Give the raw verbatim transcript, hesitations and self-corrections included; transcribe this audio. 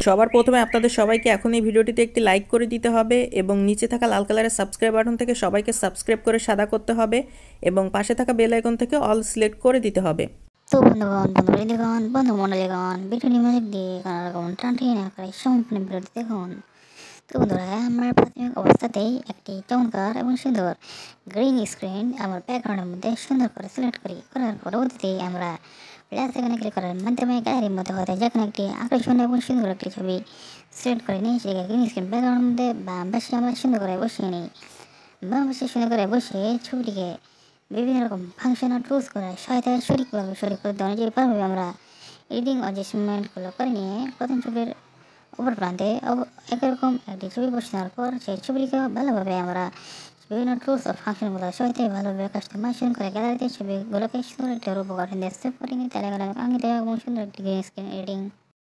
সবার প্রথমে আপনাদের সবাইকে এখন এই ভিডিওটিতে একটি লাইক করে দিতে হবে এবং নিচে থাকা লাল কালারের সাবস্ক্রাইব বাটন থেকে সবাইকে সাবস্ক্রাইব করে সাদা করতে হবে এবং পাশে থাকা বেল আইকন থেকে অল সিলেক্ট করে দিতে হবে। তো বন্ধুগণ বন্ধুরা দেখুন বন্ধু মন্ডলীগণ ভিডিওটি মনোযোগ দিয়ে কোনো রকম টানটি না করে সম্পূর্ণ ভিডিওটি দেখুন। তো বন্ধুরা আমার প্রাথমিক অবস্থাতেই একটি চমৎকার এবং সুন্দর গ্রিন স্ক্রিন আমার ব্যাকগ্রাউন্ডের মধ্যে সুন্দর করে সিলেক্ট করি। করার পরবর্তীতে আমরা প্লাস এখানে ক্লিক করার মাধ্যমে গ্যালারির মধ্যে হতে যেখানে একটি আকর্ষণীয় এবং সুন্দর একটি ছবি সিলেক্ট করে নিই, সেটাকে গ্রিন স্ক্রিন ব্যাকগ্রাউন্ডের মধ্যে বাম পাশে আমরা সুন্দর করে বসিয়ে নিই। বাম পাশে সুন্দর করে বসিয়ে ছবিটিকে বিভিন্ন রকম ফাংশনাল টুলস করে সহায়তায় সঠিকভাবে সঠিক করে দেওয়া যায়। এভাবে আমরা এডিটিং অ্যাডজাস্টমেন্টগুলো করে নিয়ে প্রথম ছবির উপর প্রান্তে একরকম একটি ছবি বসানোর পর সেই ছবিটিকে ভালোভাবে আমরা বিভিন্ন টুলস ও ফাংশনগুলো সহায়তায় ভালোভাবে কাস্টমাইজেশন করে গ্যালারিতে ছবিগুলোকে সুন্দর একটি রূপ গঠন দিয়ে সেভ করে নিই। তাহলে আঙ্গিতে এবং সুন্দর একটি গ্রিন স্ক্রিন এডিটিং